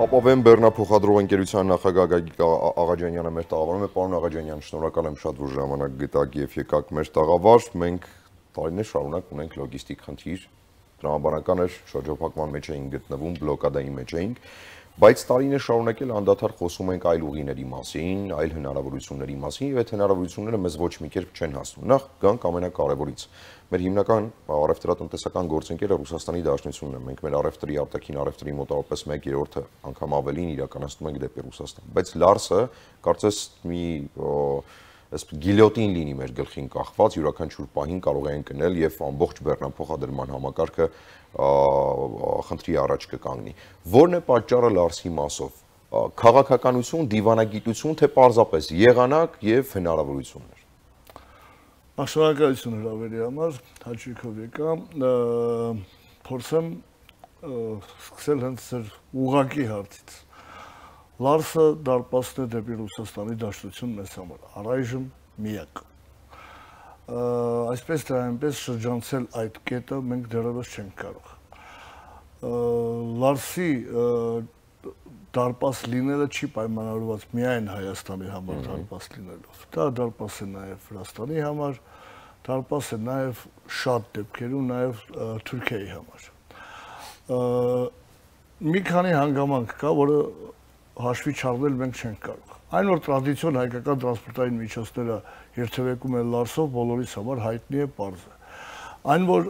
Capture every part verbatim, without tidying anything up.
Ապավեն բեռնափոխադրող ընկերության նախագահ Գագիկ Աղաջանյանը մեր տաղավարում է։ Պարոն Աղաջանյան, շնորհակալ եմ շատ, որ ժամանակ գտաք եւ եկաք մեր տաղավար։ Մենք տարիներ շարունակ ունենք լոգիստիկ խնդիր, տրամաբանական էր, շրջափակման մեջ էինք գտնվում, բլոկադայի մեջ էինք, բայց տարիներ շարունակ էլ անդադար խոսում ենք այլ ուղիների մասին, այլ հնարավորությունների մասին եւ այդ հնարավորությունները մեզ ոչ մի կերպ չեն հասնում։ Նախ գանք ամենակարևորից։ Մեր հիմնական առևտրատնտեսական գործընկերը Ռուսաստանի Դաշնությունն է։ Մենք մեր առևտրի արտաքին առևտրի մոտավորապես մեկ երրորդը անգամ ավելին իրականացնում ենք դեպի Ռուսաստան։ Բայց Լարսը կարծես մի այս գիլյոտին լինի մեր գլխին կախված, յուրաքանչյուր պահին կարող են կնել եւ ամբողջ բեռնափոխադրման համակարգը խնդրի առաջ կկանգնի։ Որն է պատճառը Լարսի մասով։ Քաղաքականություն, դիվանագիտություն, թե պարզապես եղանակ եւ հնարավորություններ։ Շնորհակալություն հրավերի համար, հաճույքով եկա, փորձեմ սկսել հենց ձեր ուղղակի հարցից։ Լարսը դարպասն է դեպի Ռուսաստանի Դաշնություն մեզ համար, առայժմ միակ։ Այսպես թե այնպես շրջանցել այդ կետը մենք դեռևս չենք կարող։ Լարսի դարպաս լինելը չի պայմանավորված միայն Հայաստանի համար դարպաս լինելով։ Դա դարպաս է նաև Վրաստանի համար, դարպաս է նաև շատ դեպքերում նաև Թուրքիայի համար։ Մի քանի հանգամանք կա, որը հաշվի չառնել մենք չենք կարող։ Այն որ տրադիցիոն հայկական տրանսպորտային միջոցները երթևեկում են Լարսով, բոլորիս համար հայտնի է, պարզ է։ Այն որ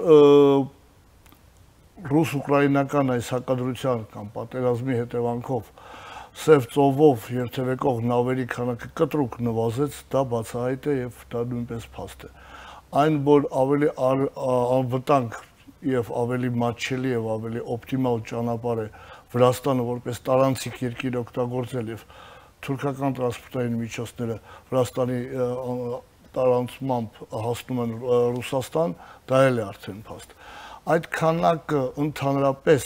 ռուս-ուկրաինական այս հակադրության կամ պատերազմի հետևանքով Սև ծովով երթևեկող նավերի քանակը կտրուկ նվազեց, դա բացահայտ է եւ դա նույնպես փաստ է։ Այն որ ավելի անվտանգ եւ ավելի մատչելի եւ ավելի օպտիմալ ճանապարհ է Վրաստանը որպես տարանցիկ երկիր օգտագործել եւ թուրքական տրանսպորտային միջոցները Վրաստանի տարանցմամբ հասնում են Ռուսաստան, դա էլ է արդեն փաստ։ Այդ քանակը ընդհանրապես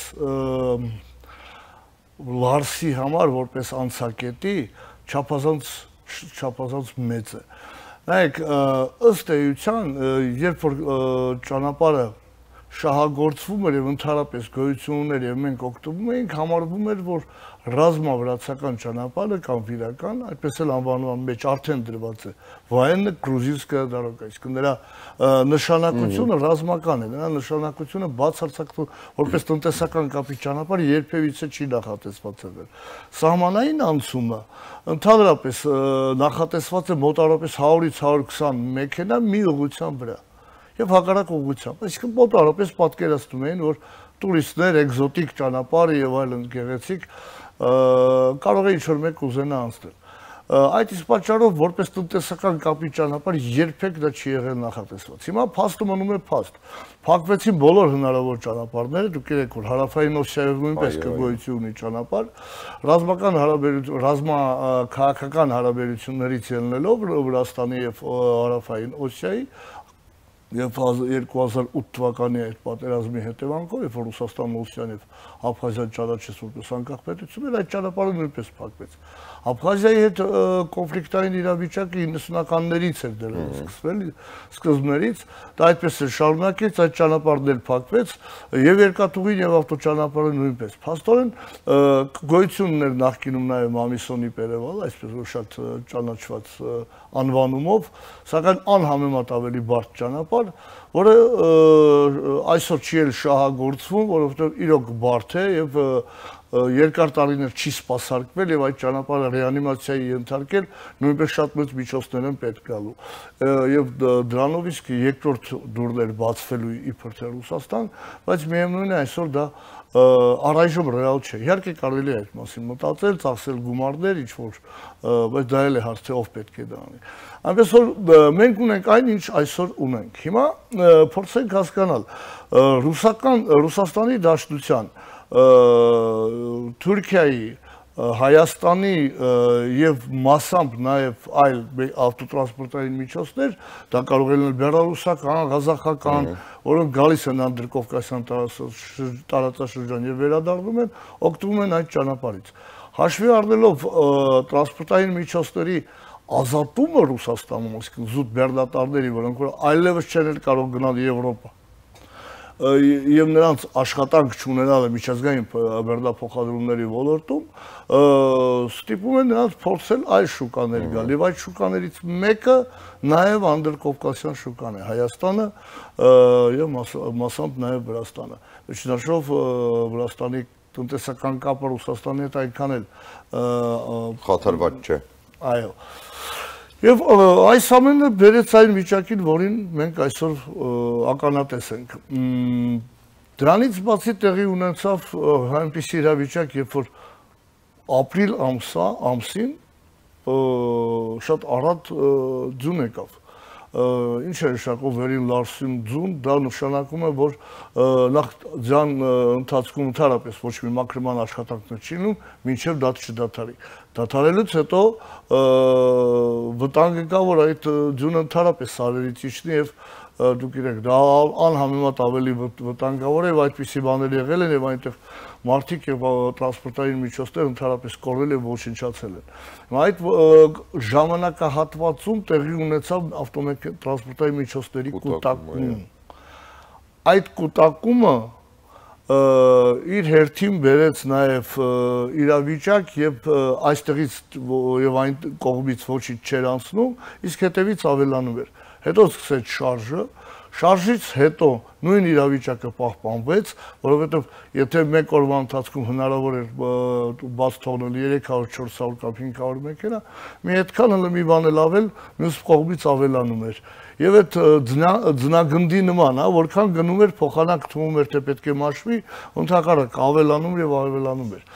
Լարսի համար որպես անցակետի չափազանց չափազանց մեծ է։ Նայեք, ըստ էության, երբ որ ճանապարհը շահագործվում էր եւ ընդհանրապես գոյություն ուներ եւ մենք օգտվում էինք, համարվում էր, որ ռազմավրացական ճանապարհը կամ վիրական, այդպես էլ անվանման մեջ արդեն դրված է Военно Грузинская дорога, իսկ նրա նշանակությունը ռազմական է, նրա նշանակությունը բացարձակ որպես տնտեսական կապի ճանապարհ երբևիցե չի նախատեսված եղել։ Սահմանային անցումը ընդհանրապես նախատեսված է մոտավորապես հարյուրից հարյուր քսան մեքենա մի ուղղության վրա եւ հակառակ ուղղությամբ։ Այսինքն մոտավորապես պատկերացնում էին, որ տուրիստներ, էկզոտիկ ճանապարհ եւ այլն գեղեցիկ կարող է ինչ-որ մեկ ուզենա անցնել։ Այդ իսկ պատճառով որպես տնտեսական կապի ճանապարհ երբեք դա չի եղել նախատեսված։ Հիմա փաստը մնում է փաստ։ Փակվեցին բոլոր հնարավոր ճանապարհները, դուք գիտեք, որ հարավային Օսիայով նույնպես գոյություն ունի ճանապարհ, ռազմական հարաբերություն, ռազմա քաղաքական հարաբերություններից ելնելով Վրաստանի եւ հարավային Օսիայի Եվ երկու հազար ութ թվականի այդ պատերազմի հետևանքով, երբ որ Ռուսաստանն Օսիան եւ Աբխազիան ճանաչեց որպես անկախ պետություններ, այդ ճանապարհը նույնպես փակվեց։ Աբխազիայի հետ կոնֆլիկտային իրավիճակը իննսունականներից էր դեռևս սկսվել, սկզբներից, դա այդպես է շարունակեց, այդ ճանապարհն էլ փակվեց եւ երկաթուղին եւ ավտոճանապարհը նույնպես։ Փաստորեն գոյություն ուներ նախկինում նաեւ Մամիսոնի Պերևալ, այսպես որ շատ ճանաչված անվանումով, սակայն անհամեմատ ավելի բարդ ճանապարհ, որը այսօր չի էլ շահագործվում, որովհետև իրոք բարդ է եւ երկար տարիներ չի սպասարկվել եւ այդ ճանապարհը ռեանիմացիայի ենթարկել, նույնպես շատ մեծ միջոցներ են պետք գալու։ Եվ դրանով իսկ երկրորդ դուրներ բացվելու իբր թե Ռուսաստան, բայց միևնույն է այսօր դա առայժմ ռեալ չէ։ Իհարկե կարելի է այդ մասին մտածել, ծախսել գումարներ, ինչ որ, բայց դա էլ է հարց, թե ով պետք է դա անի։ Այնպես որ մենք ունենք այն, ինչ այսօր ունենք։ Հիմա փորձենք հասկանալ ռուսական Ռուսաստանի Դաշնության, Թուրքիայի, Հայաստանի եւ մասամբ նաեւ այլ ավտոտրանսպորտային միջոցներ, դա կարող է լինել բելարուսական, ղազախական, որոնք գալիս են Անդրկովկասյան տարածաշրջան եւ վերադառնում են, օգտվում են այդ ճանապարհից։ Հաշվի առնելով տրանսպորտային միջոցների ազատումը Ռուսաստանում, այսինքն զուտ բեռնատարների, որոնք որ այլևս չեն կարող գնալ Եվրոպա, եւ նրանց աշխատանք չունենալը միջազգային բեռնափոխադրումների ոլորտում ստիպում են նրանց փորձել այլ շուկաներ գալ եւ այդ շուկաներից մեկը նաեւ անդրկովկասյան շուկան է Հայաստանը եւ մասամբ նաեւ Վրաստանը վերջնաշով Վրաստանի տնտեսական կապը Ռուսաստանի հետ այնքան էլ խաթարված չէ այո Եվ այս ամենը բերեց այն վիճակին, որին մենք այսօր ականատես ենք։ Դրանից բացի տեղի ունեցավ այնպիսի իրավիճակ, երբ որ ապրիլ ամսա, ամսին շատ առատ ձուն եկավ։ Ինչ է նշանակում վերին լարսյուն ձուն, դա նշանակում է, որ նախ ձյան ընթացքում ընդհանրապես ոչ մի մաքրման աշխատանքներ չի լինում, մինչև դա չդադարի։ Դադարելուց հետո վտանգ կա, որ այդ ձյունը ընդհանրապես սարերից իջնի եւ դուք իրեք դա անհամեմատ ավելի վտանգավոր է եւ այդպիսի բաներ եղել են եւ այնտեղ մարդիկ եւ տրանսպորտային միջոցներ ընդհանրապես կորվել եւ ոչնչացել են։ Հիմա այդ ժամանակահատվածում տեղի ունեցավ ավտոմեքենա տրանսպորտային միջոցների կուտակում։ Այդ կուտակումը իր հերթին բերեց նաև իրավիճակ եւ այստեղից եւ այն կողմից ոչինչ չէր անցնում, իսկ հետևից ավելանում էր։ Հետո սկսեց շարժը, շարժից հետո նույն իրավիճակը պահպանվեց, որովհետեւ եթե մեկ օրվա ընթացքում հնարավոր էր բաց թողնել երեք հարյուր չորս հարյուր կամ հինգ հարյուր մեքենա, մի այդքան էլ մի բան էլ ավել, մյուս կողմից ավելանում էր։ Եվ այդ ձնագնդի նման, որքան գնում էր, փոխանակ թվում էր, թե պետք է մաշվի, ընդհակառակ ավելանում եւ ավելանում էր։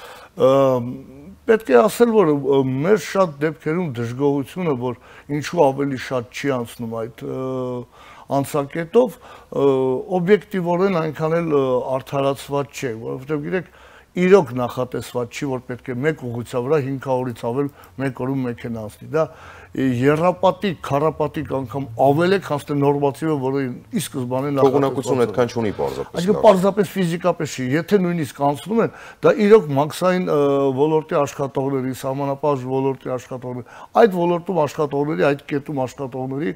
Պետք է ասել, որ մեր շատ դեպքերում դժգոհությունը, որ ինչու ավելի շատ չի անցնում այդ անցակետով, օբյեկտիվորեն այնքան էլ արդարացված չէ, որովհետեւ գիտեք, իրոք նախատեսված չի, որ պետք է մեկ ուղղության վրա հինգ հարյուրից ավել մեկ օրում մեքենա անցնի։ Դա երապատիկ, քառապատիկ անգամ ավել է, քան թե նորմատիվը, որը ի սկզբանե նախատեսված այդքան չունի պարզապես։ Այսինքն պարզապես ֆիզիկապես չի, եթե նույնիսկ անցնում են, դա իրոք մաքսային ոլորտի աշխատողների, սահմանապահ ոլորտի աշխատողների, այդ ոլորտում աշխատողների, այդ կետում աշխատողների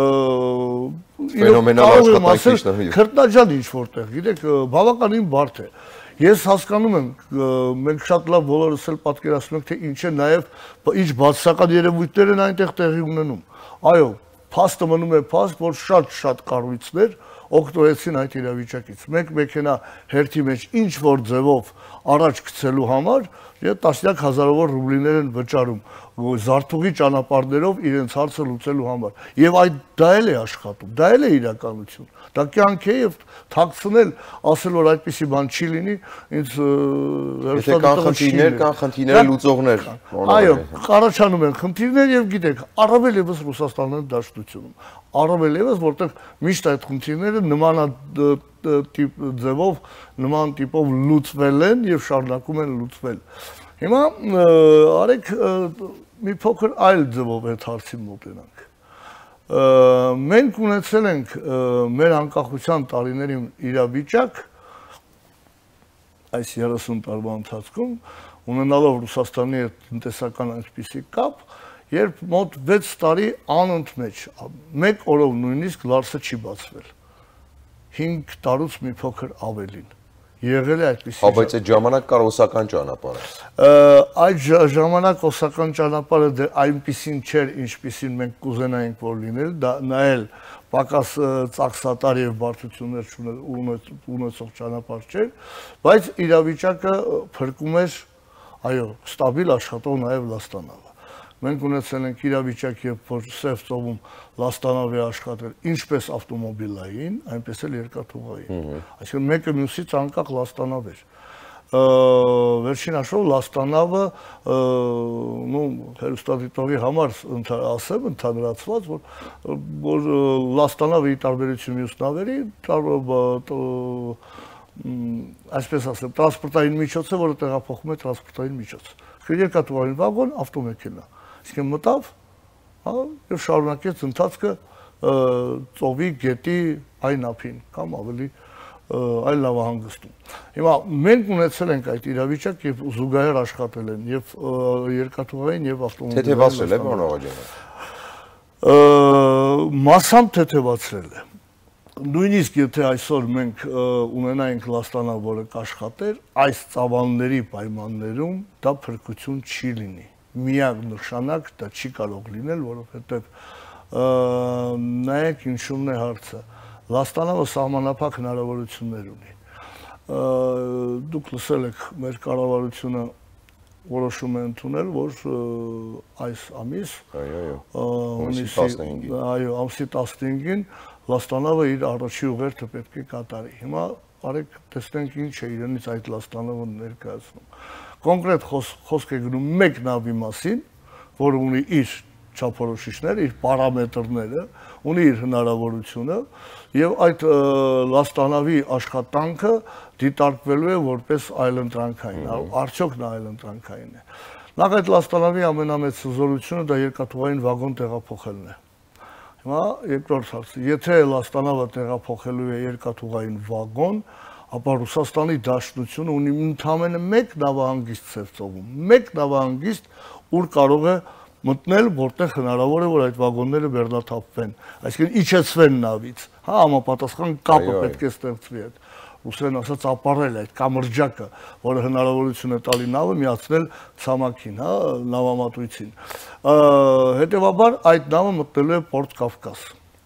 ֆենոմենալ աշխատանքիչներ։ Քրտնաջան ինչ որտեղ, գիտեք, բավականին բարդ է։ Ես հասկանում եմ, մենք շատ լավ բոլորս էլ պատկերացնում ենք, թե ինչ է նաև ինչ բացասական երևույթներ են այնտեղ տեղի ունենում։ Այո, փաստը մնում է փաստ, որ շատ-շատ կառույցներ օգտվեցին այդ իրավիճակից։ Մեկ մեքենա հերթի մեջ ինչ որ ձևով առաջ գցելու համար տասնյակ հազարավոր ռուբլիներ են վճարում զարթուղի ճանապարհներով իրենց հարցը լուծելու համար։ Եվ այդ դա էլ է աշխատում, դա էլ է իրականություն։ Դա կյանք է եւ թաքցնել, ասել որ այդպիսի բան չի լինի, ինձ Եթե կան խնդիրներ, կան խնդիրները լուծողներ։ Այո, առաջանում են խնդիրներ եւ գիտեք, առավել եւս Ռուսաստանն դաշտությունում։ Առավել եւս, որտեղ միշտ այդ խնդիրները նման տիպ ձևով, նման տիպով լուծվել են եւ շարունակում են լուծվել։ Հիմա արեք մի փոքր այլ ձևով այդ հարցին մոտենանք։ Մենք ունեցել ենք մեր անկախության տարիների իրավիճակ այս երեսուն տարվա ընթացքում ունենալով Ռուսաստանի հետ տնտեսական այնպիսի կապ, երբ մոտ վեց տարի անընդմեջ մեկ օրով նույնիսկ լարսը չի բացվել։ հինգ տարուց մի փոքր ավելին։ Եղել է այդպիսի։ Հա, բայց այդ ժամանակ կար օսական ճանապարհը։ Այդ ժամանակ օսական ճանապարհը դե այնպիսին չէր, ինչպիսին մենք կուզենայինք որ լինել, դա նայել պակաս ծախսատար եւ բարդություններ ունեցող ճանապարհ չէր, բայց իրավիճակը փրկում էր, այո, ստաբիլ աշխատող նաեւ Լաստանավը։ Մենք ունեցել ենք իրավիճակ, երբ որ Սև ծովում Լաստանավի աշխատել ինչպես ավտոմոբիլային, այնպես էլ երկաթուղային։ Այսինքն մեկը մյուսից անկախ Լաստանավ էր։ Վերջին հաշվով Լաստանավը, նո հերոստատիտողի համար ասեմ ընդհանրացված, որ որ Լաստանավը ի տարբերություն մյուս նավերի, այսպես ասեմ, տրանսպորտային միջոց է, որը տեղափոխում է տրանսպորտային միջոց։ Երկաթուղային վագոն, ավտոմեքենա։ Իսկ մտավ, հա, եւ շարունակեց ընթացքը ծովի գետի այն ափին կամ ավելի այլ նավահանգստում։ Հիմա մենք ունեցել ենք այդ իրավիճակ եւ զուգահեռ աշխատել են եւ երկաթուղային եւ ավտոմոբիլային։ Թեթևացրել է, պարոն Աղաջյան։ Մասամբ թեթևացրել է։ նույնիսկ եթե այսօր մենք ունենայինք Լաստանավ, որը կաշխատեր, այս ծավալների պայմաններում դա փրկություն չի լինի։ Միակ նշանակ դա չի կարող լինել, որովհետև նայեք ինչումն է հարցը։ Լաստանավը սահմանափակ հնարավորություններ ունի։ Դուք լսել եք մեր կառավարությունը որոշում է ընդունել, որ այս ամիս, այո, ամսի տասնհինգին Լաստանավը իր առաջի ուղերձը պետք է կատարի։ Հիմա արեք տեսնենք ինչ է իրենից այդ Լաստանավը ներկայացնում։ Կոնկրետ խոսք է գնում մեկ նավի մասին, որը ունի իր չափորոշիչները, իր պարամետրները, ունի իր հնարավորությունը եւ այդ Լաստանավի աշխատանքը դիտարկվելու է որպես այլընտրանքային, արդյոք նա այլընտրանքային է։ Նախ այդ Լաստանավի ամենամեծ զորությունը դա երկաթուղային վագոն տեղափոխելն է։ Հիմա երկրորդ հարցը, եթե Լաստանավը տեղափոխելու է երկաթուղային վագոն, ապա Ռուսաստանի Դաշնությունը ունի ընդամենը մեկ նավահանգիստ Սևծովում, մեկ նավահանգիստ, ուր կարող է մտնել, որտեղ հնարավոր է, որ այդ վագոնները վերնաթափվեն, այսինքն իջեցվեն նավից, հա, համապատասխան կապը պետք է ստեղծվի այդ ռուսերեն ասած ապարել այդ կամրջակը, որը հնարավորություն է տալի նավը միացնել ցամաքին, հա, նավամատույցին։ Հետևաբար այդ նավը մտնելու է Պորտ Կավկաս։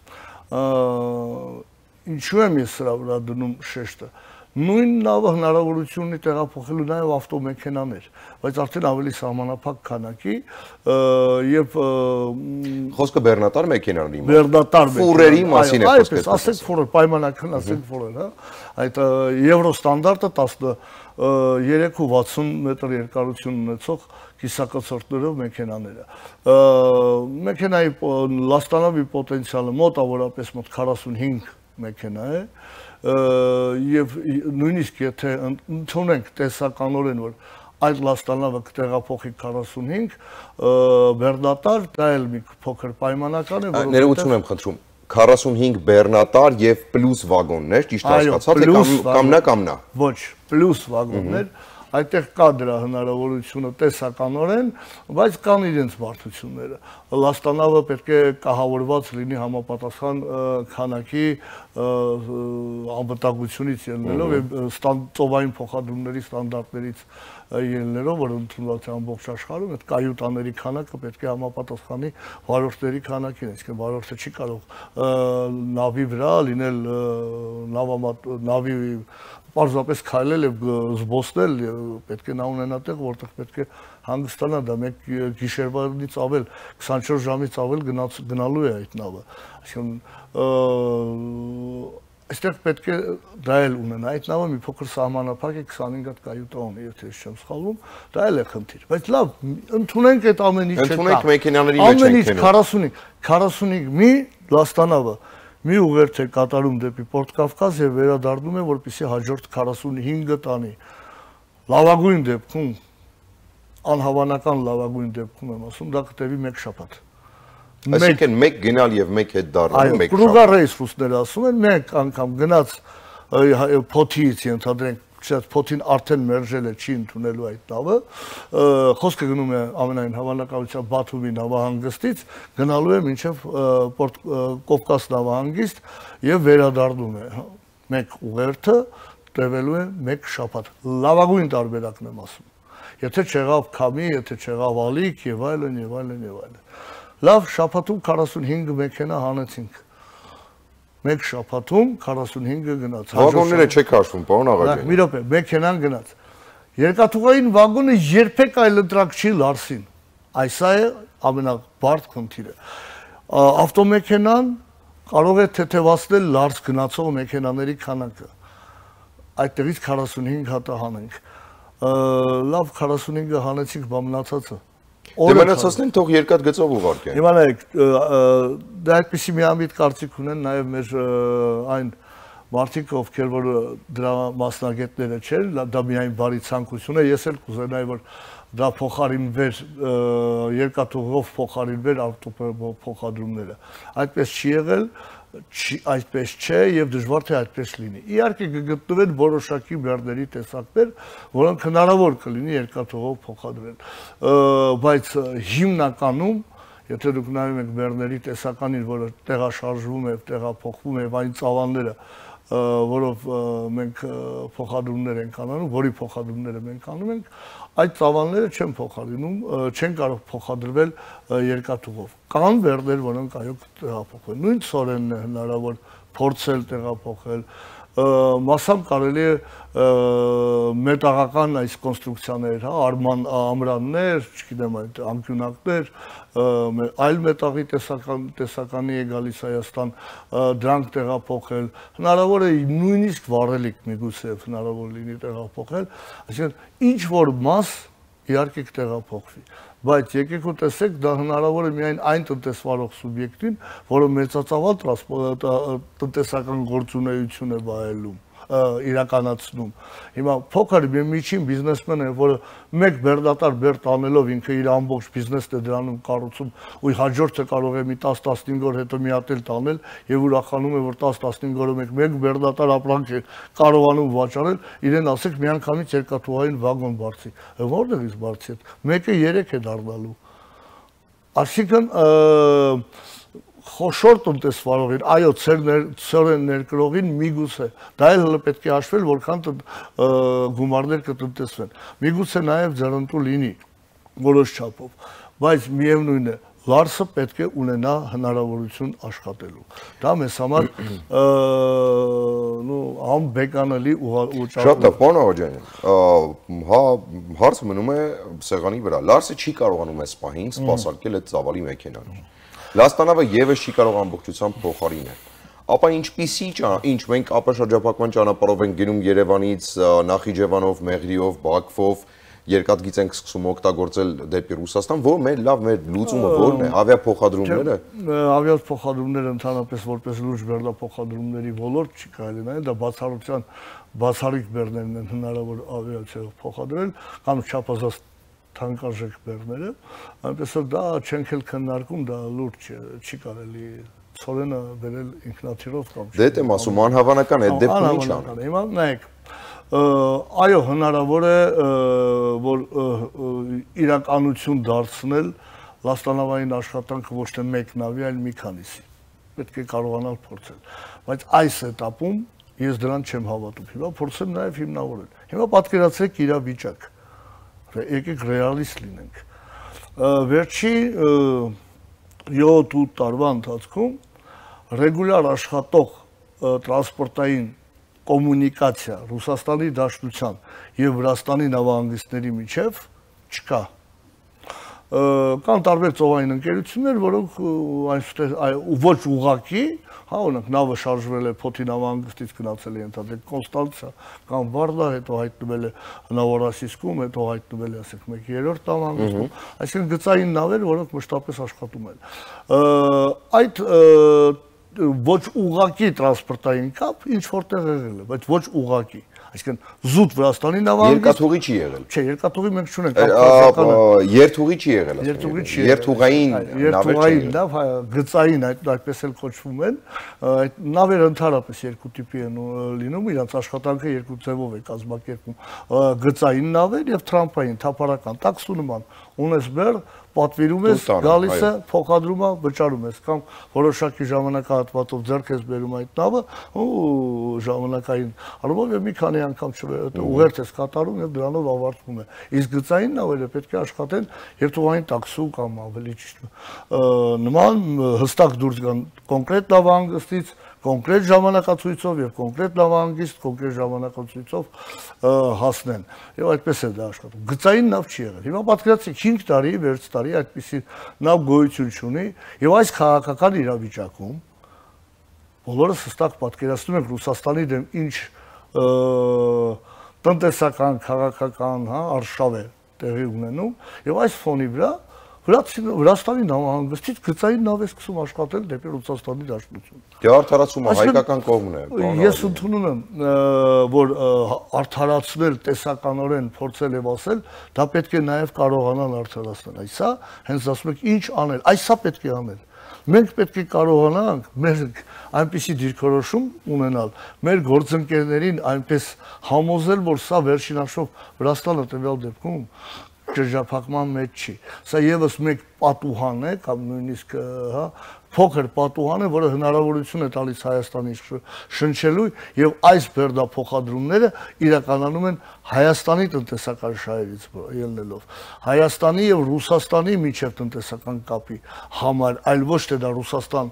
Ինչու եմ ես սրա վրա դնում շեշտը։ Նույն նավը հնարավորություն ունի տեղափոխելու նաև ավտոմեքենաներ, բայց արդեն ավելի սահմանափակ քանակի եւ խոսքը բեռնատար մեքենաների մասին։ Բեռնատար ֆուրերի մասին է խոսքը։ Այո, ասենք ֆուրեր, պայմանական ասենք ֆուրեր, հա։ Այդ եվրո ստանդարտը տասներեք ու վաթսուն մետր երկարություն ունեցող կիսակցորդներով մեքենաները։ Մեքենայի Լաստանավի պոտենցիալը մոտավորապես մոտ քառասունհինգ մեքենա է եւ նույնիսկ եթե ընդունենք տեսականորեն, որ այդ Լաստանավը կտեղափոխի քառասունհինգ բեռնատար, դա էլ մի փոքր պայմանական է, որովհետեւ ներողություն եմ խնդրում, քառասունհինգ բեռնատար եւ պլյուս վագոններ, ճիշտ հասկացած եք, կամ նա կամ նա։ Ոչ, պլյուս վագոններ, այդտեղ կա դրա հնարավորությունը տեսականորեն, բայց կան իրենց բարդությունները։ Լաստանավը պետք է կահավորված լինի համապատասխան քանակի անվտանգությունից ելնելով եւ ծովային փոխադրումների ստանդարտներից ելնելով, որ ընդունված է ամբողջ աշխարհում, այդ կայուտաների քանակը պետք է համապատասխանի վարորդների քանակին, այսինքն վարորդը չի կարող նավի վրա լինել նավի պարզապես քայլել եւ զբոսնել, պետք է նա ունենա տեղ, որտեղ պետք է հանգստանա, դա մեկ գիշերվանից ավել, քսանչորս ժամից ավել գնալու է այդ նավը։ Այսինքն այստեղ պետք է դա էլ ունենա, այդ նավը մի փոքր սահմանափակ է, քսանհինգ հատ կայուտա ունի, եթե ես չեմ սխալվում, դա էլ է խնդիր։ Բայց լավ, ընդունենք այդ ամեն ինչը։ Ընդունենք մեքենաների մեջ ենք գնում։ քառասունհինգ, քառասունհինգ մի Լաստանավը մի ուղերձ է կատարում դեպի Պորտ Կավկաս եւ վերադառնում է, որպեսզի հաջորդ քառասունհինգը տանի։ Լավագույն դեպքում, անհավանական լավագույն դեպքում եմ ասում, դա կտևի մեկ շաբաթ։ Այսինքն մեկ գնալ եւ մեկ հետ դառնալու մեկ շաբաթ։ Այո, կրուգա ռեյս ռուսները ասում են, մեկ անգամ գնաց փոթից ենթադրենք, չած փոթին արդեն մերժել է, չի ընդունելու այդ նավը, խոսքը գնում է ամենայն հավանականությամբ Բաթումի նավահանգստից, գնալու է մինչև Պորտ Կովկաս նավահանգիստ եւ վերադառնում է։ Մեկ ուղերձը տևելու է մեկ շաբաթ։ Լավագույն տարբերակն եմ ասում։ Եթե չեղավ քամի, եթե չեղավ ալիք եւ այլն եւ այլն եւ այլն։ Լավ, շաբաթում քառասունհինգ մեքենա հանեցինք։ Մեկ շաբաթում քառասունհինգը գնաց։ Վագոնները չեք հաշվում, պարոն Աղաջյան։ Մի րոպե, մեքենան գնաց։ Երկաթուղային վագոնը երբեք այլընտրանք չի Լարսին։ Այս է ամենաբարդ խնդիրը։ Ավտոմեքենան կարող է թեթևացնել Լարս գնացող մեքենաների քանակը։ Այդտեղից քառասունհինգ հատը հանենք։ Լավ, քառասունհինգը հանեցինք, բա մնացածը։ Դե մնացածն թող երկաթ գծով ուղարկեն։ Հիմա նայեք, դա այդպեսի միամիտ կարծիք ունեն նաև մեր այն մարդիկ, ովքեր որ դրա մասնագետները չեն, դա միայն բարի ցանկություն է, ես էլ կուզենայի, որ դա փոխարինվեր երկաթուղով փոխարինվեր ավտոփոխադրումները։ Այդպես չի եղել, այդպես չէ եւ դժվար թե այդպես լինի։ Իհարկե կգտնվեն որոշակի բեռների տեսակներ, որոնք հնարավոր կլինի երկաթուղով փոխադրել, բայց հիմնականում եթե դուք նայում եք բեռների տեսականին, որը տեղաշարժվում է, տեղափոխվում է, այն ծավալները, որով մենք փոխադրումներ ենք անում, որի փոխադրումները մենք անում ենք, այդ ծավալները չեն փոխադրվում, չեն կարող փոխադրվել երկաթուղով։ Կան բեռներ, որոնք այո տեղափոխվել։ Նույն ծորենն է հնարավոր փորձել տեղափոխել, մասամբ կարելի է մետաղական այս կոնստրուկցիաներ, հա, արման ամրաններ, չգիտեմ, այդ անկյունակներ, այլ մետաղի տեսական տեսականի է գալիս Հայաստան, դրանք տեղափոխել, հնարավոր է նույնիսկ վառելիք միգուցե հնարավոր լինի տեղափոխել, այսինքն ինչ որ մաս իհարկե կտեղափոխվի, բայց եկեք ու տեսեք, դա հնարավոր է միայն այն տնտեսվարող սուբյեկտին, որը մեծածավալ տնտեսական գործունեություն է վայելում, իրականացնում։ Հիմա փոքր միջին բիզնեսմենը, որը մեկ բերդատար բերդ անելով ինքը իր ամբողջ բիզնեսն է դրանում կառուցում, ու հաջորդը կարող է մի տասը տասնհինգ օր հետո մի հատ էլ տանել եւ ուրախանում է, որ տասը տասնհինգ օրը մեկ մեկ բերդատար ապրանք է կարողանում վաճառել, իրեն ասեք միանգամից երկաթուղային վագոն բարձի։ Որտեղից բարձի է։ Մեկը երեք է դառնալու։ Այսինքն խոշոր տնտեսվարողին, այո, ծերեն ներկրողին միգուցե, դա էլ հələ պետք է հաշվել, որքան գումարներ կտնտեսվեն, միգուցե նաև ձեռնտու լինի որոշ չափով, բայց միևնույն է, Լարսը պետք է ունենա հնարավորություն աշխատելու, դա մեզ համար անբեկանալի ու Շատ լավ, պարոն Աղաջանյան, հարցը մնում է սեղանի վրա, Լարսը չի կարողանում այս պահին սպասարկել այդ ծավալի մեքենան Լաստանավը եւս չի կարող ամբողջությամբ փոխարինել։ Ապա ինչպիսի ինչ մենք ԱՊ շրջափակման ճանապարհով ենք գնում Երևանից, Նախիջևանով, Մեղրիով, Բաքվով, երկաթգիծ ենք սկսում օգտագործել դեպի Ռուսաստան, որ մեր լավ մեր լուծումը որն է, ավիափոխադրումները։ Ավիափոխադրումները ընդհանրապես որպես լուրջ բեռնափոխադրումների ոլորտ չի կարելի նայել, դա բացառության բացառիկ բեռներն են հնարավոր ավիացիայով փոխադրել, կամ չափազանց թանկարժեք բեռները, այնպես որ դա չենք էլ քննարկում, դա լուրջ չի կարելի ծորենը վերել ինքնաթիռով կամ Դե դեմ ասում անհավանական է, այդ դեպքում ինչ ան։ Հիմա նայեք, այո, հնարավոր է, որ իրականություն դարձնել լաստանավային աշխատանքը ոչ թե մեկ նավի, այլ մի քանիսի։ Պետք է կարողանալ փորձել, բայց այս этаպում ես դրան չեմ հավատում։ Հիմա փորձեմ նաև հիմնավորել։ Հիմա պատկերացրեք իրավիճակ եկեք ռեալիստ լինենք։ Վերջի յոթ-ութ տարվա ընթացքում ռեգուլյար աշխատող տրանսպորտային կոմունիկացիա Ռուսաստանի Դաշնության եւ Վրաստանի նավահանգիստների միջև չկա։ Կան տարբեր ծովային ընկերություններ, որոնք այնտեղ ոչ ուղղակի, հա, օրինակ նավը շարժվել է Փոթի նավահանգստից գնացել է ընդհանրապես Կոնստանցիա կամ Վարդա, հետո հայտնվել է Նովորոսիսկում, հետո հայտնվել է, ասենք, մեկ երրորդ նավահանգստում, այսինքն գծային նավեր, որոնք մշտապես աշխատում են։ Այդ ոչ ուղղակի տրանսպորտային կապ ինչ որտեղ եղել է, բայց ոչ ուղղակի, այսինքն զուտ Վրաստանի նավահանգիստ Երկաթուղի չի եղել։ Չէ, երկաթուղի մենք չունենք, երթուղի չի եղել, երթուղային երթուղային նավ, գծային այդպես էլ կոչվում են, այդ նավերը ընդհանրապես երկու տիպի են լինում, իրանց աշխատանքը երկու ձևով է կազմակերպում, գծային նավեր եւ տրամփային, թափառական, տաքսու նման, ունես բեռ, պատվիրում ես, գալիս է, փոխադրում է, վճարում ես, կամ որոշակի ժամանակահատվածով ձեռք ես բերում այդ նավը, ու ժամանակային առումով եւ մի քանի անգամ ուղերձ ես կատարում եւ դրանով ավարտվում է։ Իսկ գծային նավերը պետք է աշխատեն երթուղային տաքսու կամ ավելի ճիշտ նման հստակ դուրս գան կոնկրետ նավահանգստից, կոնկրետ ժամանակացույցով եւ կոնկրետ նավահանգիստ, կոնկրետ ժամանակացույցով հասնեն։ Եվ այդպես է դա աշխատում։ Գծային նավ չի եղել։ Հիմա պատկերացրեք հինգ տարի, վեց տարի այդպիսի նավ գոյություն չունի եւ այս քաղաքական իրավիճակում բոլորս հստակ պատկերացնում ենք Ռուսաստանի դեմ ինչ տնտեսական, քաղաքական, հա, արշավ է տեղի ունենում եւ այս ֆոնի վրա Վրաստանի նավահանգստից գծային նավ է սկսում աշխատել դեպի Ռուսաստանի Դաշնություն։ Դե արդարացումը հայկական կողմն է։ Ես ընդունում եմ, որ արդարացնել տեսականորեն փորձել եւ ասել, դա պետք է նաեւ կարողանալ արդարացնել։ Այսա հենց ասում եք ինչ անել, այսա պետք է անել։ Մենք պետք է կարողանանք մեր այնպիսի դիրքորոշում ունենալ, մեր գործընկերներին այնպես համոզել, որ սա վերջին հաշվով Վրաստանը տվյալ դեպքում շրջափակման մեջ չի։ Սա եւս մեկ պատուհան է կամ նույնիսկ հա փոքր պատուհան է, որը հնարավորություն է տալիս Հայաստանի շնչելու եւ այս բերդափոխադրումները իրականանում են Հայաստանի տնտեսական շահերից ելնելով Հայաստանի եւ Ռուսաստանի միջև տնտեսական կապի համար, այլ ոչ թե դա Ռուսաստան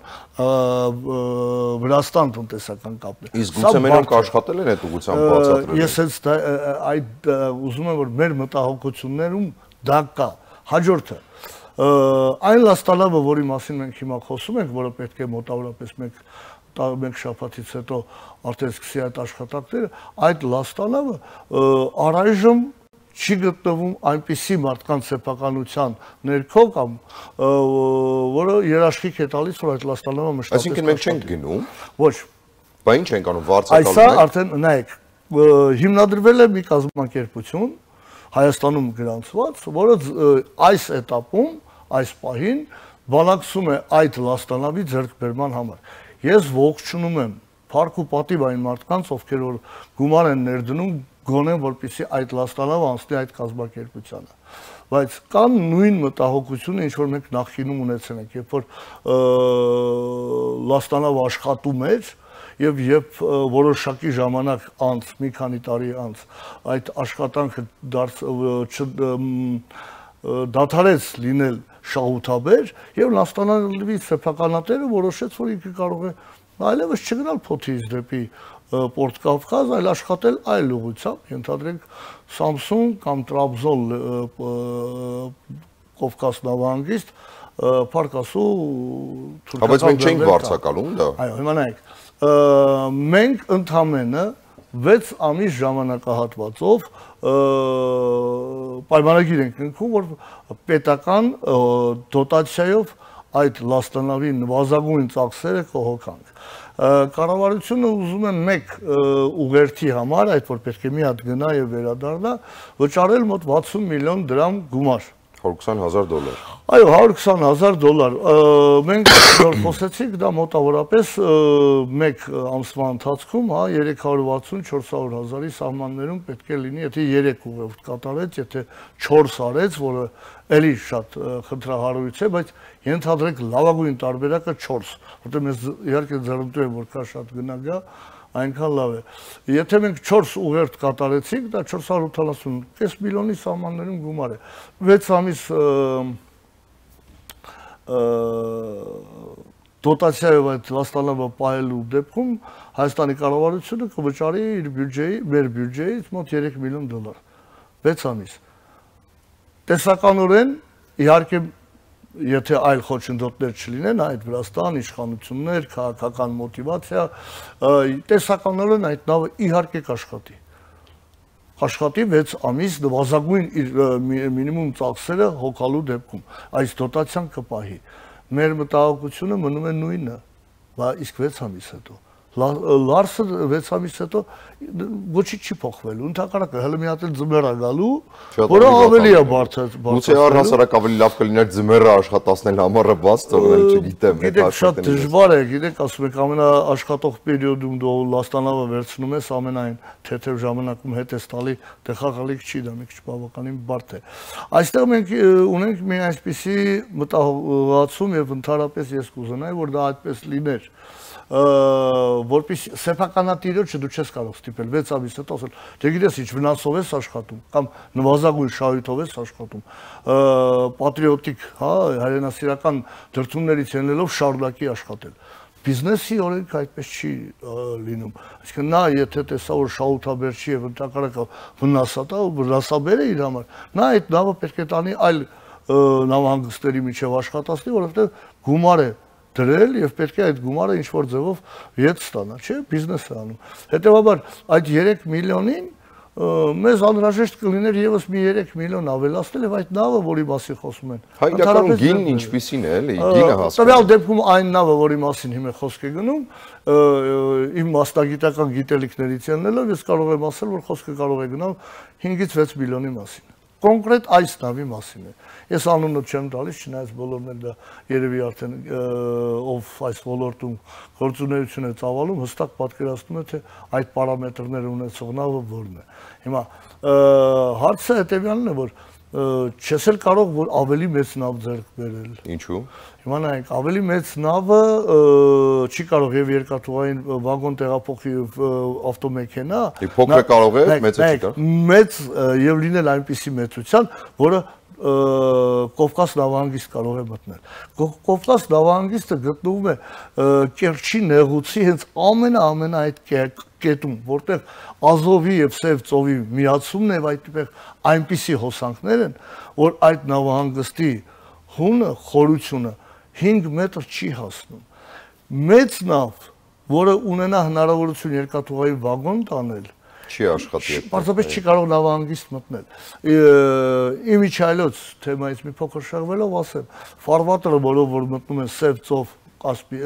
Վրաստան տնտեսական կապն է։ Իսկ գուցե մենակ աշխատել են այդ ուղղությամբ բացատրել։ Ես հենց այդ ուզում եմ որ մեր մտահոգություններում դա կա։ Հաջորդը այն լաստանավը, որի մասին մենք հիմա խոսում ենք, որը պետք է մոտավորապես մեկ շաբաթից հետո արդեն սկսի այդ աշխատանքները, այդ լաստանավը առայժմ չի գտնվում այնպիսի մարդկանց սեփականության ներքո կամ որը երաշխիք է տալիս, որ այդ լաստանավը մշտապես։ Այսինքն մենք չենք գնում։ Ոչ։ Բա ինչ ենք անում, վարձակալում ենք։ Այսա արդեն նայեք, հիմնադրվել է մի կազմակերպություն Հայաստանում գրանցված, որը այս этаպում, այս պահին բանակցում է այդ լաստանավի ձեռքբերման համար։ Ես ողջունում եմ փառք ու պատիվ այն մարդկանց, ովքեր որ գումար են ներդնում, գոնե որպեսզի այդ լաստանավը անցնի այդ կազմակերպությանը։ Բայց կան նույն մտահոգությունը, ինչ որ մենք նախկինում ունեցել ենք, երբ որ լաստանավը աշխատում էր, եւ երբ որոշակի ժամանակ անց, մի քանի տարի անց այդ աշխատանքը դադարեց լինել շահութաբեր եւ լաստանավի սեփականատերը որոշեց, որ ինքը կարող է այլևս չգնալ փոթից դեպի Պորտ Կավկազ, այլ աշխատել այլ ուղղությամբ, ենթադրենք Սամսուն կամ Տրաբզոն Կովկաս նավահանգիստ, Փարքասու թուրքական։ Բայց մենք չենք վարձակալում դա։ Այո, հիմա նայեք, մենք ընդամենը վեց ամիս ժամանակահատվածով պայմանագիր ենք կնքում, որ պետական դոտացիայով այդ լաստանավի նվազագույն ծախսերը կհոգանք։ Կառավարությունը ուզում է մեկ ուղերձի համար, այդ որ պետք է մի հատ գնա եւ վերադառնա, վճարել մոտ վաթսուն միլիոն դրամ գումար։ հարյուր քսան հազար դոլար։ Այո, հարյուր քսան հազար դոլար։ Մենք որ խոսեցինք, դա մոտավորապես մեկ ամսվա ընթացքում, հա, երեք հարյուր վաթսուն չորս հարյուր հազարի սահմաններում պետք է լինի, եթե երեք ուղերձ կատարեց, եթե չորս արեց, որը էլի շատ խնդրահարույց է, բայց ենթադրենք լավագույն տարբերակը չորս, որտեղ մեզ իհարկե ձեռնտու է որ կա շատ գնագա, այնքան լավ է։ Եթե մենք չորս ուղերձ կատարեցինք, դա չորս հարյուր ութանասուն կես միլիոնի սահմաններում գումար է։ վեց ամիս դոտացիայով այդ լաստանավը պահելու դեպքում Հայաստանի կառավարությունը կվճարի իր բյուջեի, մեր բյուջեից մոտ երեք միլիոն դոլար։ վեց ամիս։ Տեսականորեն, իհարկե եթե այլ խոչընդոտներ չլինեն, այդ Վրաստան, իշխանություններ, քաղաքական մոտիվացիա, տեսականորեն այդ նավը իհարկե կաշխատի։ Աշխատի վեց ամիս նվազագույն իր մինիմում ծախսերը հոգալու դեպքում, այս դոտացիան կպահի։ Մեր մտահոգությունը մնում է նույնը, իսկ վեց ամիս հետո։ Լարսը վեց ամիս հետո ոչինչ չի փոխվելու, ընդհակառակը հələ մի հատ էլ ձմեռ է գալու, որը ավելի է բարձր։ Գուցե առհասարակ ավելի լավ կլիներ ձմեռը աշխատացնել, ամառը բաց թողնել, չգիտեմ։ Գիտեք, շատ դժվար է, գիտեք, ասում եք ամենաաշխատող պերիոդում դու լաստանավը վերցնում ես, ամենայն թեթև ժամանակում հետ ես տալի, դե խաղալիք չի, դա մի քիչ բավականին բարդ է։ Այստեղ մենք ունենք մի այսպիսի մտահոգացում եւ ընդհանրապես ես կուզենայի, որ դա այդպես լիներ։ Որպես սեփականատիրոջը դու չես կարող ստիպել վեց ամիս հետո ասել, դե գիտես ինչ վնասով ես աշխատում կամ նվազագույն շահույթով ես աշխատում, պատրիոտիկ, հա, հայրենասիրական դրդումներից ելնելով շարունակի աշխատել։ Բիզնեսի օրենքը այդպես չի լինում։ Այսինքն նա եթե տեսա որ շահութաբեր չի եւ ընդհանրակը վնասատա ու վնասաբեր է իր համար, նա այդ նավը պետք է տանի այլ նավահանգստերի միջև աշխատացնի, որովհետեւ գումար է դրել եւ պետք է այդ գումարը ինչ որ ձևով ետ ստանա, չէ՞, բիզնես է անում։ Հետեւաբար այդ երեք միլիոնին մեզ անհրաժեշտ կլիներ եւս մի երեք միլիոն ավելացնել եւ այդ նավը, որի մասին խոսում են։ Հայկական գինն ինչպիսին է, էլի, գինը հասկանում։ Տվյալ դեպքում այն նավը, որի մասին հիմա խոսք է գնում, իմ մասնագիտական գիտելիքներից ելնելով ես կարող եմ ասել, որ խոսքը կարող է գնալ հինգից վեց միլիոնի մասին։ Կոնկրետ այս նավի մասին է։ Ես անունը չեմ տալիս, չնայած բոլորն էլ դա երևի արդեն ով այս ոլորտում գործունեություն է ծավալում, հստակ պատկերացնում է, թե այդ պարամետրները ունեցող նավը որն է։ Հիմա հարցը հետևյալն է, որ չես էլ կարող որ ավելի մեծ նավ ձեռք բերել։ Ինչու՞։ Հիմա նայեք, ավելի մեծ նավը չի կարող եւ երկաթուղային վագոն տեղափոխի ավտոմեքենա։ Փոքրը կարող է, մեծը չի կարող։ Մեծ եւ լինել այնպիսի մեծության, որը Կովկաս նավահանգիստ կարող է մտնել։ Կովկաս նավահանգիստը գտնվում է Կերչի նեղուցի հենց ամենա-ամենա այդ կետում, որտեղ Ազովի եւ Սև ծովի միացումն եւ այդտեղ այնպիսի հոսանքներ են, որ այդ նավահանգստի հունը, խորությունը հինգ մետր չի հասնում։ Մեծ նավ, որը ունենա հնարավորություն երկաթուղայի վագոն տանել, չի աշխատի։ Պարզապես չի կարող նավահանգիստ մտնել։ Իմիջիայլոց թեմայից մի փոքր շեղվելով ասեմ, ֆարվատերը, որով որ մտնում են Սև ծով, Կասպի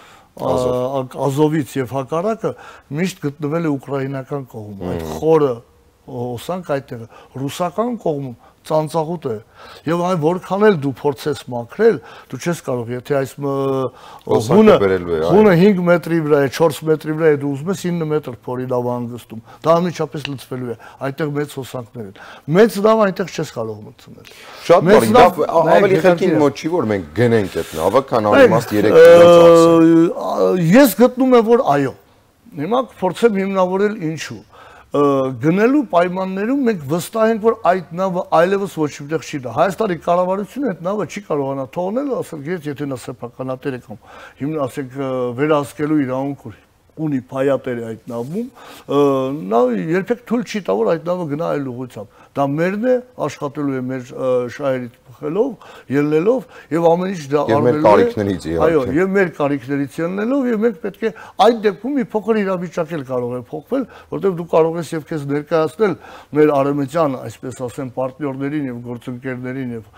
Ազովից եւ հակառակը միշտ գտնվել է ուկրաինական կողմում, այդ խորը հոսանք այդտեղը, ռուսական կողմում ծանծաղուտ է եւ այն որքան էլ դու փորձես մաքրել, դու չես կարող, եթե այս հունը հունը հինգ մետրի վրա է, չորս մետրի վրա է, դու ուզում ես ինը մետր փորի նավահանգստում, դա անմիջապես լցվելու է, այդտեղ մեծ հոսանքներ են։ Մեծ նավ այնտեղ չես կարող մտցնել։ Շատ բարի, դա ավելի խելքին մոտ չի, որ մենք գնենք այդ նավը, քան անիմաստ երեք կիլոմետր։ Ես գտնում եմ, որ այո։ Հիմա փորձեմ հիմնավորել ինչու։ Գնելու պայմաններում մենք վստահ ենք, որ այդ նավը այլևս ոչ միտեղ չի դա։ Հայաստանի կառավարությունը այդ նավը չի կարողանա թողնել, ասել, եթե նա սեփականատեր է կամ հիմն ասենք վերահսկելու իրավունք ունի փայատեր է այդ նավում, նա երբեք թույլ չի տա, որ այդ նավը գնա այլ ուղղությամբ։ Դա մերն է, աշխատելու է մեր շահերից փոխելով, ելնելով եւ ամեն ինչ դա արվելու է։ Այո, եւ մեր կարիքներից ելնելով եւ մենք պետք է այդ դեպքում մի փոքր իրավիճակ էլ կարող է փոխվել, որտեղ դու կարող ես եւ քեզ ներկայացնել մեր արևմտյան, այսպես ասեմ, պարտներներին եւ գործընկերներին եւ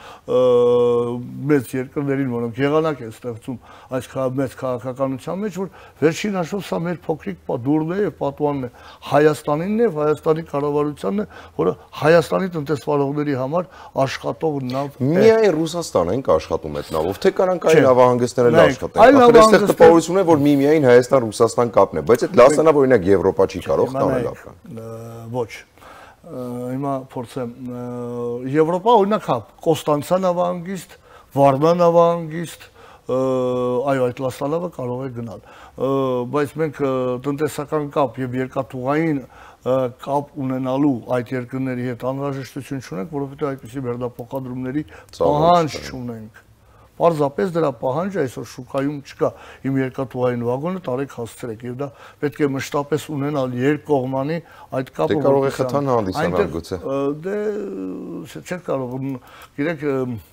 մեծ երկրներին, որոնք եղանակ են ստեղծում այս մեծ քաղաքականության մեջ, որ վերջին հաշվով սա մեր փոքրիկ դուրն է եւ պատուանն է Հայաստանինն է, Հայաստանի կառավարությանն է, որը Հայաստանի տնտեսվարողների համար աշխատող նավ է։ Միայն Ռուսաստանը ենք աշխատում այդ նավով, թե կարանք այլ նավահանգիստներ էլ աշխատեն։ Ախր այստեղ տպավորություն է, որ միմիայն Հայաստան-Ռուսաստան կապն է, բայց այդ լաստանավ օրինակ Եվրոպա չի կարող տանել ապրան։ Ոչ։ Հիմա փորձեմ Եվրոպա օրինակ հա Կոստանցա նավահանգիստ, Վարնա նավահանգիստ, այո այդ լաստանավը կարող է գնալ, բայց մենք տնտեսական կապ եւ երկաթուղային կապ ունենալու այդ երկրների հետ անհրաժեշտություն չունենք, որովհետեւ այդպիսի վերդափոխադրումների պահանջ չունենք։ Պարզապես դրա պահանջը այսօր շուկայում չկա։ Իմ երկաթուղային վագոնը տարեք հասցրեք եւ դա պետք է մշտապես ունենալ երկկողմանի այդ կապը։ Դե կարող է խթան հանդիսանալ գուցե։ Դե չէ կարող, գիտեք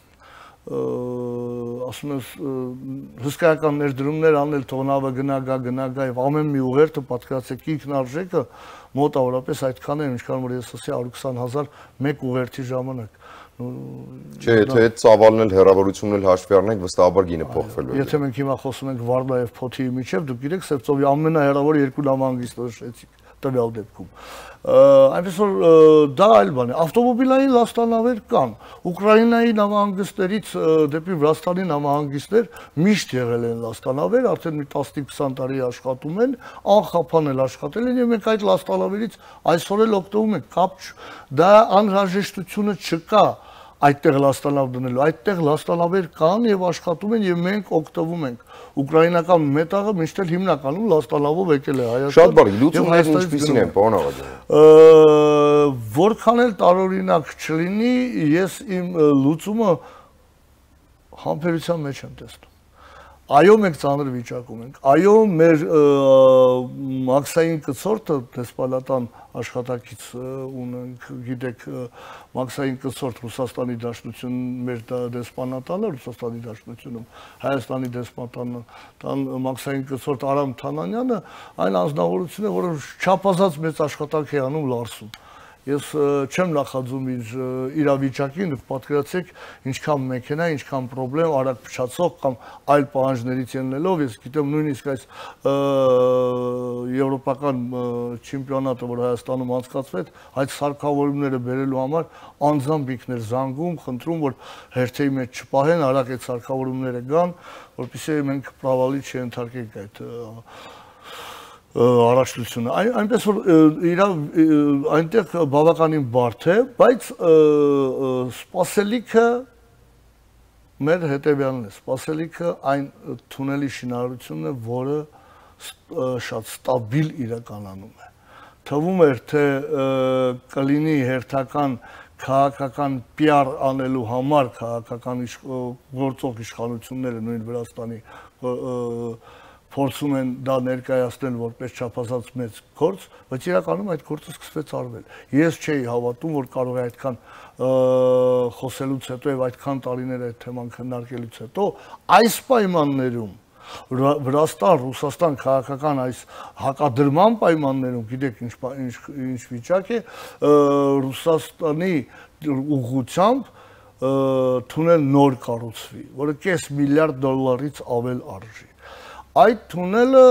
ասում ես հսկայական ներդրումներ անել, թողնավը գնա գա գնա գա եւ ամեն մի ուղերձը պատկերացեք ինքնարժեքը մոտավորապես այդքան է, ինչքան որ ես ասի հարյուր քսան հազար մեկ ուղերձի ժամանակ։ Չէ, եթե այդ ծավալն էլ հեռավորությունն էլ հաշվի առնենք, վստահաբար գինը փոխվելու է։ Եթե մենք հիմա խոսում ենք Վարդա եւ Փոթիի միջև, դուք գիտեք, Սևծովի ամենահեռավոր երկու նավահանգիստը շեցիք տվյալ դեպքում։ Այնպես որ դա այլ բան է։ Ավտոմոբիլային լաստանավեր կան։ Ուկրաինայի նավահանգիստներից դեպի Վրաստանի նավահանգիստներ միշտ եղել են լաստանավեր, արդեն մի տասնինը-քսան տարի աշխատում են, անխափան էլ աշխատել են եւ մենք այդ լաստանավերից այսօր էլ օգտվում ենք, կապ դա անհրաժեշտությունը չկա այդտեղ լաստանավ դնելու, այդտեղ լաստանավեր կան եւ աշխատում են եւ մենք օգտվում ենք։ Ուկրաինական մետաղը միշտ էլ հիմնականում լաստանավով եկել է Հայաստան։ Շատ բարի, լուծումներն ինչպիսին են, պարոն Աղաջյան։ Որքան էլ տարօրինակ չլինի, ես իմ լուծումը համբերության մեջ եմ տեսնում։ Այո, մենք ծանր վիճակում ենք։ Այո, մեր մաքսային կցորդը դեսպանատան աշխատակից ունենք, գիտեք, մաքսային կցորդ Ռուսաստանի Դաշնություն մեր դեսպանատանը, Ռուսաստանի Դաշնությունում Հայաստանի դեսպանատանը, տան մաքսային կցորդ Արամ Թանանյանը այն անձնավորությունն է, որը չափազանց մեծ աշխատանք է անում Լարսում։ Ես չեմ նախաձում իր իրավիճակին, դուք պատկերացրեք ինչքան մեքենա, ինչքան պրոբլեմ, արագ փչացող կամ այլ պահանջներից ելնելով, ես գիտեմ նույնիսկ այս եվրոպական չեմպիոնատը, որ Հայաստանում անցկացվեց, այդ սարքավորումները բերելու համար անձամբ ինքն էր զանգում, խնդրում, որ հերթերի մեջ չպահեն, արագ այդ սարքավորումները գան, որպեսզի մենք պրավալի չընթարկենք այդ առաջնությունը։ Այնպես որ իր այնտեղ բավականին բարդ է, բայց սպասելիքը մեր հետևյալն է, սպասելիքը այն թունելի շինարարությունն է, որը շատ ստաբիլ իրականանում է։ Թվում էր, թե կլինի հերթական քաղաքական պիար անելու համար քաղաքական գործող իշխանությունները նույն Վրաստանի փորձում են դա ներկայացնել որպես չափազանց մեծ գործ, բայց իրականում այդ գործը սկսվեց արվել։ Ես չէի հավատում, որ կարող է այդքան խոսելուց հետո եւ այդքան տարիներ այդ թեման քննարկելուց հետո այս պայմաններում Վրաստան, Ռուսաստան քաղաքական այս հակադրման պայմաններում, գիտեք ինչ ինչ վիճակ է, Ռուսաստանի ուղղությամբ թունել նոր կառուցվի, որը կես միլիարդ դոլարից ավել արժի։ Այդ թունելը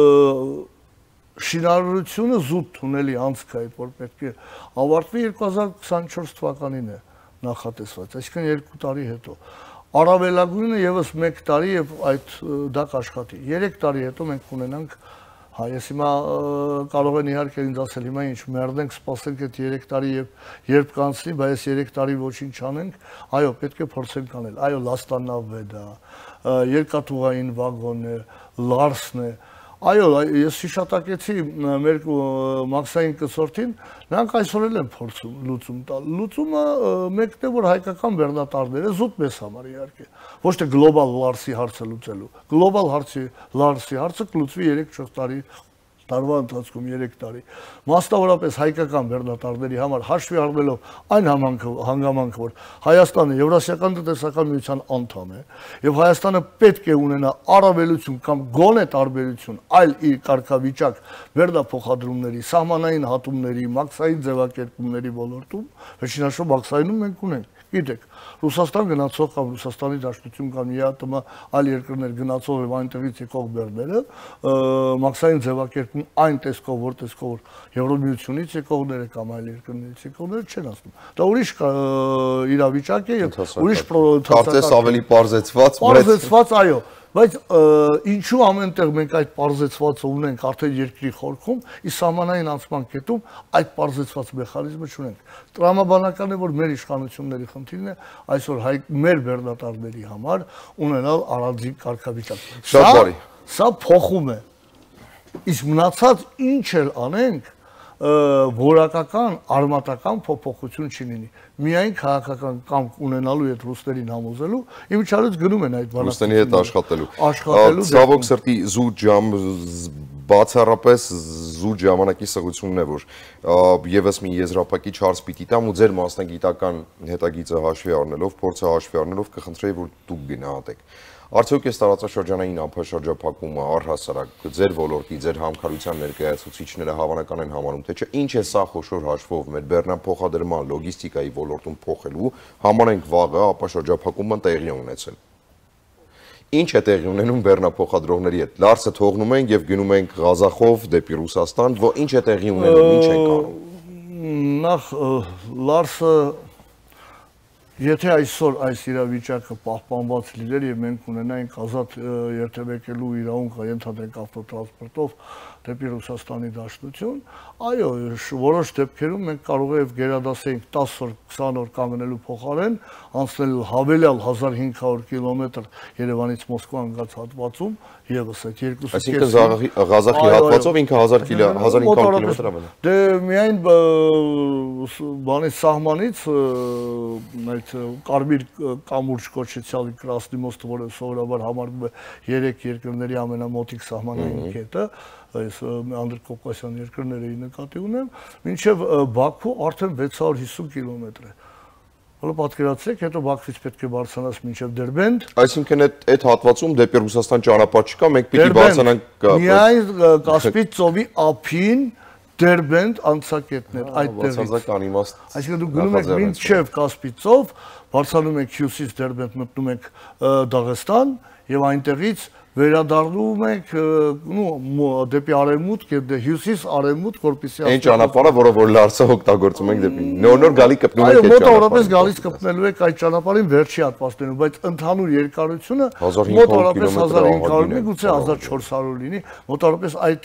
շինարարությունը զուտ թունելի անցք է, որ պետք է ավարտվի երկու հազար քսանչորս թվականին է նախատեսված, այսինքն երկու տարի հետո։ Առավելագույնը եւս մեկ տարի եւ այդ դա կաշխատի։ Երեք տարի հետո մենք կունենանք, հա, ես հիմա կարող են իհարկե ինձ ասել, հիմա ինչ մերդենք, սպասենք այդ երեք տարի եւ երբ կանցնի, բայց երեք տարի ոչինչ չանենք, այո, պետք է փորձենք անել։ Այո, լաստանավ է դա, երկաթուղային վագոն է, լարսն է։ Այո, ես հիշատակեցի մեր մաքսային կցորդին, նրանք այսօր էլ են փորձում լուծում տալ։ Լուծումը մեկն է, որ հայկական բեռնատարները զուտ մեզ համար իհարկե, ոչ թե գլոբալ լարսի հարցը լուծելու։ Գլոբալ հարցի լարսի հարցը կլուծվի երեք-չորս տարի տարվա ընթացքում երեք տարի։ Մասնավորապես հայկական բեռնատարների համար հաշվի առնելով այն հանգամանքը, որ Հայաստանը Եվրասիական տնտեսական միության անդամ է, եւ Հայաստանը պետք է ունենա առավելություն կամ գոնե տարբերություն այլ իր կարգավիճակ բեռնափոխադրումների, սահմանային հատումների, մաքսային ձևակերպումների ոլորտում, վերջինաշով մաքսայինում մենք ունենք։ Գիտեք, Ռուսաստան գնացող կամ Ռուսաստանի Դաշնություն կամ ԵԱՏՄ այլ երկրներ գնացող եւ այնտեղից եկող բեռները մաքսային ձևակերպում այն տեսքով, որ տեսքով որ Եվրոմիությունից եկողները կամ այլ երկրներից եկողները չեն ասում։ Դա ուրիշ իրավիճակ է եւ ուրիշ կարծես ավելի պարզեցված, պարզեցված, այո, բայց ինչու ամենտեղ մենք այդ պարզեցվածը ունենք արդեն երկրի խորքում, իսկ սահմանային անցման կետում այդ պարզեցված մեխանիզմը չունենք։ Տրամաբանական է, որ մեր իշխանությունների խնդիրն է այսօր հայ մեր բեռնատարների համար ունենալ առանձին կարգավիճակ։ Շատ բարի։ Սա փոխում է։ Իսկ մնացած ինչ էլ անենք, որակական արմատական փոփոխություն չի լինի։ Միայն քաղաքական կամք ունենալու հետ ռուսներին համոզելու, իմիջիայլոց գնում են այդ բանակը։ Ռուսների հետ աշխատելու։ Աշխատելու։ Ցավոք սրտի զուտ ժամ բացառապես զուտ ժամանակի սղությունն է, որ եւս մի եզրափակիչ հարց պիտի տամ ու ձեր մասնագիտական հետագիծը հաշվի առնելով, փորձը հաշվի առնելով կխնդրեի, որ դուք գնահատեք։ Արդյոք այս տարածաշրջանային ամփոփշրջափակումը առհասարակ ձեր ոլորտի, ձեր համքարության ներկայացուցիչները հավանական են համարում, թե չէ, ինչ է սա խոշոր հաշվով մեր բեռնափոխադրման լոգիստիկայի ոլորտում փոխելու, համարենք վաղը ապաշրջափակումը տեղի ունեցել։ Ինչ է տեղի ունենում բեռնափոխադրողների հետ։ Լարսը թողնում ենք եւ գնում ենք Ղազախով դեպի Ռուսաստան, որ ինչ է տեղի ունենում, ինչ ենք անում։ Նախ Լարսը Եթե այսօր այս իրավիճակը պահպանված լիներ եւ մենք ունենայինք ազատ երթևեկելու իրավունք ենթադրենք ավտոտրանսպորտով դեպի Ռուսաստանի Դաշնություն, այո, որոշ դեպքերում մենք կարող է գերադասեինք տասը օր, քսան օր կանգնելու փոխարեն անցնել հավելյալ հազար հինգ հարյուր կիլոմետր Երևանից Մոսկվա ընկած հատվածում եւս այդ երկուսը Այսինքն Ղազախի հատվածով ինքը հազար կիլոմետր է։ Դե միայն բանի սահմանից այդ կարմիր կամուրջ կոչեցյալ Կրասնի մոստը, որը սովորաբար համարվում է երեք երկրների ամենամոտիկ սահմանային կետը, այս անդրկովկասյան երկրների նկատի ունեմ, մինչև Բաքու արդեն վեց հարյուր հիսուն կիլոմետր է։ Հələ պատկերացրեք, հետո Բաքվից պետք է բարձրանաս մինչև Դերբենդ։ Այսինքն այդ հատվածում դեպի Ռուսաստան ճանապարհ չկա, մենք պիտի բարձրանանք միայն Կասպից ծովի ափին Դերբենդ անցակետներ այդտեղից։ Բացարձակ իմաստ։ Այսինքն դուք գնում եք մինչև Կասպից ծով, բարձրանում եք հյուսից Դերբենդ, մտնում եք Դաղստան եւ այնտեղից վերադառնում ենք նու դեպի արևմուտք եւ հյուսիս արևմուտք, որպեսզի այն ճանապարհը, որը որ լարսը օգտագործում ենք դեպի նոր-նոր գալի կպնում ենք այդ ճանապարհը։ Այո, մոտավորապես գալիս կպնելու եք այդ ճանապարհին վերջի հատվածներում, բայց ընդհանուր երկարությունը մոտավորապես հազար հինգ հարյուր, միգուցե հազար չորս հարյուր լինի, մոտավորապես այդ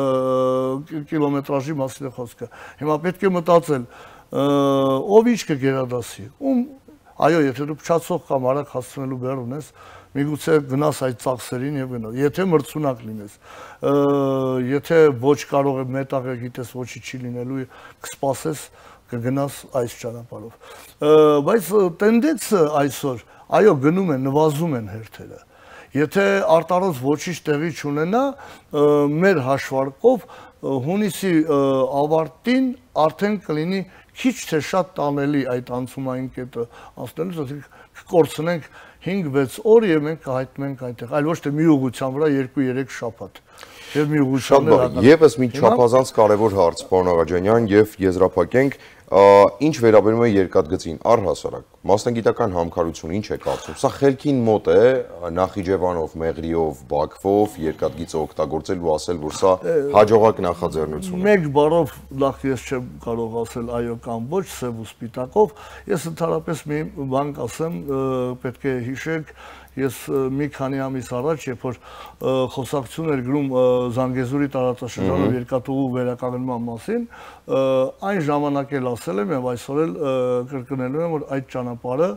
կիլոմետրաժի մասին է խոսքը։ Հիմա պետք է մտածել, ով ինչ կգերադասի։ Ում այո, եթե դու փչացող կամ արագ հասցնելու բեռ ունես, միգուցե գնաս այդ ծախսերին եւ գնաս։ Եթե մրցունակ լինես, եթե ոչ կարող է մետաղը գիտես ոչի չի լինելու, կսպասես կգնաս այս ճանապարհով։ Բայց տենդենսը այսօր, այո, գնում են, նվազում են հերթերը։ Եթե արտարոց ոչինչ տեղի չունենա, մեր հաշվարկով հունիսի ավարտին արդեն կլինի քիչ թե շատ տանելի այդ անցումային կետը անցնելուց, կկորցնենք հինգ-վեց օր եւ մենք կհայտնենք այնտեղ, այլ ոչ թե մի ուղղության վրա երկու-երեք շաբաթ։ Եվ մի ուղղություններ եւս մի չափազանց կարեւոր հարց, պարոն Աղաջանյան, եւ եզրափակենք, ինչ վերաբերում է երկաթգծին, առհասարակ, մասնագիտական համքարություն ինչ է կարծում։ Սա խելքին մոտ է Նախիջևանով, Մեղրիով, Բաքվով երկաթգիծը օգտագործել ու ասել, որ սա հաջողակ նախաձեռնություն է։ Մեկ բառով նախ ես չեմ կարող ասել այո կամ ոչ, սև ու սպիտակով, ես ընդհանրապես մի բան կասեմ, պետք է հիշենք, ես մի քանի ամիս առաջ, երբ որ խոսակցություն էր գրում Զանգեզուրի տարածաշրջանով երկաթուղու վերականգնման մասին, այն ժամանակ էլ ասել եմ եւ այսօր էլ կրկնելու եմ, որ այդ ճանապարհը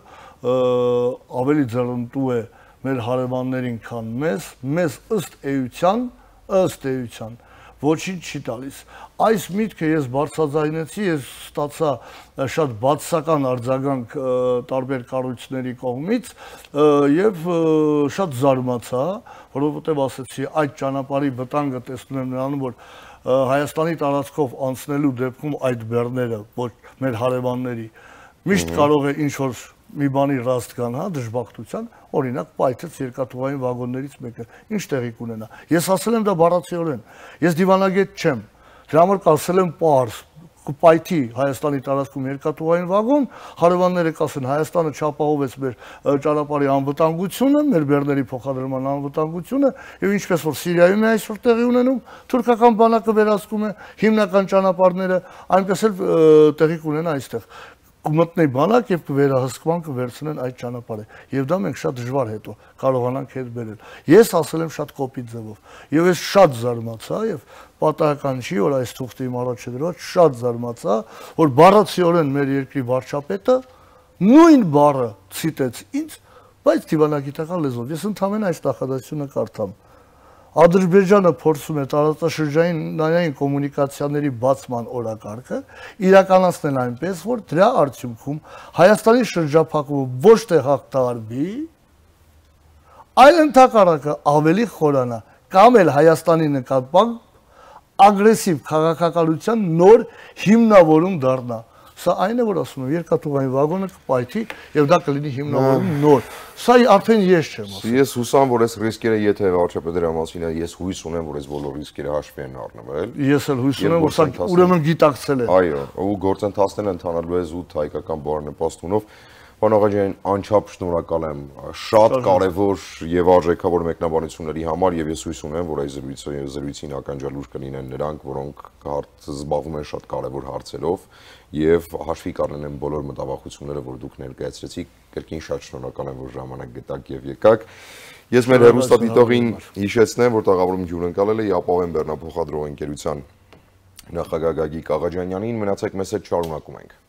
ավելի ձեռնտու է մեր հարևաններին, քան մեզ, մեզ ըստ էության, ըստ էության ոչինչ չի տալիս։ Այս միտքը ես բարձրաձայնեցի, ես ստացա շատ բացասական արձագանք տարբեր կառույցների կողմից եւ շատ զարմացա, որովհետեւ ասեցի այդ ճանապարհի վտանգը տեսնում եմ նրանում, որ Հայաստանի տարածքով անցնելու դեպքում այդ բեռները ոչ մեր հարևանների միշտ կարող է ինչ որ մի բանի ռաստ կան, հա, դժբախտության, օրինակ պայթեց երկաթուղային վագոններից մեկը, ինչ տեղի կունենա։ Ես ասել եմ դա բառացիորեն, ես դիվանագետ չեմ, դրա համար կասել եմ պարզ, կպայթի Հայաստանի տարածքում երկաթուղային վագոն, հարևանները կասեն Հայաստանը չապահովեց մեր ճանապարհի անվտանգությունը, մեր բեռների փոխադրման անվտանգությունը, եւ ինչպես որ Սիրիայում է այսօր տեղի ունենում, թուրքական բանակը վերահսկում է հիմնական ճանապարհները, այնպես էլ տեղի կունենա այստեղ։ Կմտնի բանակ եւ կվերահսկման կվերցնեն այդ ճանապարհը եւ դա մենք շատ դժվար հետո կարողանանք հետ բերել։ Ես ասել եմ շատ կոպիտ ձևով եւ ես շատ զարմացա եւ պատահական չի որ այս թուղթի իմ առաջ դրված շատ զարմացա որ բառացիորեն մեր երկրի վարչապետը նույն բառը ցիտեց ինձ, բայց դիվանագիտական լեզվով։ Ես ընդհանրապես այս նախադասությունը կարդամ։ Ադրբեջանը փորձում է տարածաշրջանային կոմունիկացիաների բացման օրակարգը իրականացնել այնպես, որ դրա արդյունքում Հայաստանի շրջափակումը ոչ թե հաղթահարվի, այլ ընդհակառակը ավելի խորանա կամ էլ Հայաստանի նկատմամբ ագրեսիվ քաղաքականության նոր հիմնավորում դառնա։ Սա այն է, որ ասում եմ, երկաթուղային վագոնը կպայթի եւ դա կլինի հիմնավորում նոր։ Սա արդեն ես չեմ ասում։ Ես հուսամ, որ այս ռիսկերը, եթե վարչապետը դրա մասին է, ես հույս ունեմ, որ այս բոլոր ռիսկերը հաշվի են առնվել։ Ես էլ հույս ունեմ, որ սա ուրեմն գիտակցել են։ Այո, ու գործընթացներն ընթանալու է զուտ հայկական բարենպաստունով։ Պարոն Աղաջանյան, անչափ շնորհակալ եմ շատ կարևոր եւ արժեքավոր մեկնաբանությունների համար եւ ես հույս ունեմ, որ այս զրույցին ականջալուր կլինեն նրանք, որոնք զբաղվում են շատ կարևոր հարցերով եւ հաշվի կառնեն բոլոր մտավախությունները, որ դուք ներկայացրեցիք։ Կրկին շատ շնորհակալ եմ, որ ժամանակ գտաք եւ եկաք։ Ես մեր հեռուստադիտողին հիշեցնեմ, որ տաղավարում հյուրընկալել է Ապավեն Բեռնափոխադրող ընկերության նախագահ Գագիկ Աղաջանյանին։ Մնացեք մեզ հետ, շարունակում ենք։